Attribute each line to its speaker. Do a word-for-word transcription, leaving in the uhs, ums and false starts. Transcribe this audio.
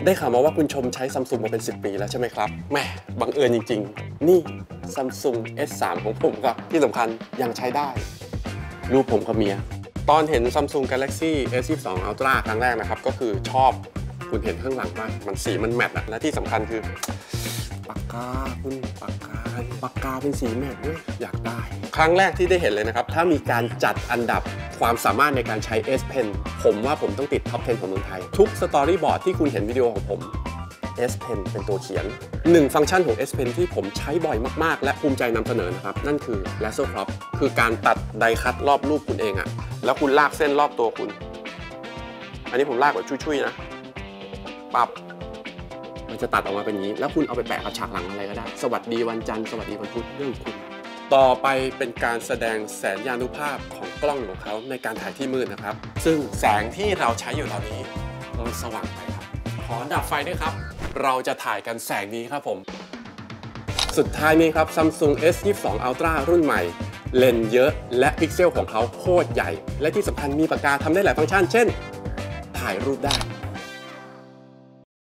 Speaker 1: ได้ข่าวมาว่าคุณชมใช้ Samsung มาเป็นสิบปีแล้วใช่ไหมครับแหมบังเอิญจริงๆนี่ Samsung เอส สาม ของผมครับที่สำคัญยังใช้ได้รูปผมกับเมียตอนเห็น Samsung Galaxy เอส ยี่สิบสอง Ultra ครั้งแรกนะครับก็คือชอบคุณเห็นข้างหลังป่ะมันสีมันแมทอะและที่สำคัญคือปากกาคุณปากกาปากกาเป็นสีแมทด้วยอยากได้ครั้งแรกที่ได้เห็นเลยนะครับถ้ามีการจัดอันดับความสามารถในการใช้ S Pen ผมว่าผมต้องติดท็อปสิบของเมืองไทยทุกสตอรี่บอร์ดที่คุณเห็นวิดีโอของผม S Pen เป็นตัวเขียนหนึ่งฟังก์ชันของ S Pen ที่ผมใช้บ่อยมากๆและภูมิใจนำเสนอนะครับนั่นคือ Lasso Crop คือการตัดไดคัตรอบรูปคุณเองอะแล้วคุณลากเส้นรอบตัวคุณอันนี้ผมลากแบบชุยๆนะปั๊บมันจะตัดออกมาเป็นอย่างนี้แล้วคุณเอาไปแปะกับฉากหลังอะไรก็ได้สวัสดีวันจันทร์สวัสดีวันพุธเรื่องคุณต่อไปเป็นการแสดงแสนยานุภาพของกล้องของเขาในการถ่ายที่มืดนะครับซึ่งแสงที่เราใช้อยู่ตอนนี้มันสว่างไปครับขอดับไฟด้วยครับเราจะถ่ายกันแสงนี้ครับผมสุดท้ายนี้ครับ Samsung เอส ยี่สิบสอง Ultra รุ่นใหม่เลนส์เยอะและพิกเซลของเขาโคตรใหญ่และที่สำคัญมีปากกาทำได้หลายฟังก์ชันเช่นถ่ายรูปได้